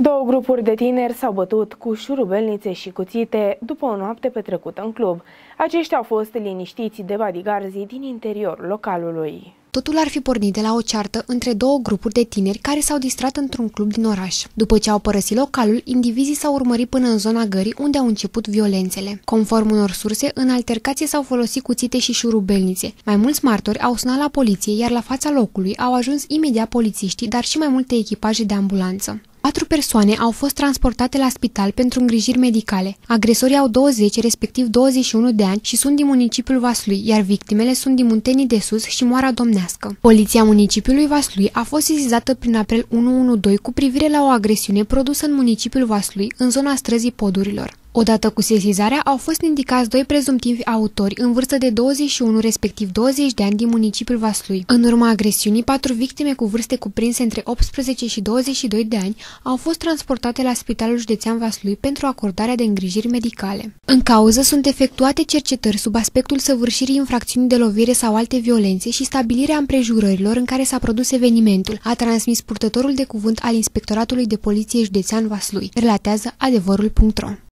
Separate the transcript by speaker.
Speaker 1: Două grupuri de tineri s-au bătut cu șurubelnițe și cuțite după o noapte petrecută în club. Aceștia au fost liniștiți de bodyguards din interiorul localului.
Speaker 2: Totul ar fi pornit de la o ceartă între două grupuri de tineri care s-au distrat într-un club din oraș. După ce au părăsit localul, indivizii s-au urmărit până în zona gării, unde au început violențele. Conform unor surse, în altercație s-au folosit cuțite și șurubelnițe. Mai mulți martori au sunat la poliție, iar la fața locului au ajuns imediat polițiștii, dar și mai multe echipaje de ambulanță. 4 persoane au fost transportate la spital pentru îngrijiri medicale. Agresorii au 20, respectiv 21 de ani și sunt din municipiul Vaslui, iar victimele sunt din Muntenii de Sus și Moara Domnească. Poliția municipiului Vaslui a fost sesizată prin apel 112 cu privire la o agresiune produsă în municipiul Vaslui, în zona străzii Podurilor. Odată cu sesizarea, au fost indicați 2 prezumtivi autori în vârstă de 21, respectiv 20 de ani din municipiul Vaslui. În urma agresiunii, 4 victime cu vârste cuprinse între 18 și 22 de ani au fost transportate la Spitalul Județean Vaslui pentru acordarea de îngrijiri medicale. În cauză sunt efectuate cercetări sub aspectul săvârșirii infracțiunii de lovire sau alte violențe și stabilirea împrejurărilor în care s-a produs evenimentul, a transmis purtătorul de cuvânt al Inspectoratului de Poliție Județean Vaslui, relatează adevărul.ro.